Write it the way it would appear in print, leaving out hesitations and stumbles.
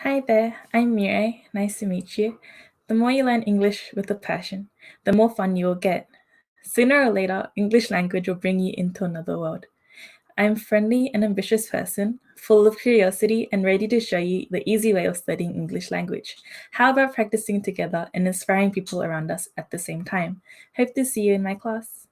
Hi there, I'm Rae. Nice to meet you. The more you learn English with a passion, the more fun you will get. Sooner or later, English language will bring you into another world. I'm a friendly and ambitious person, full of curiosity and ready to show you the easy way of studying English language. How about practicing together and inspiring people around us at the same time? Hope to see you in my class.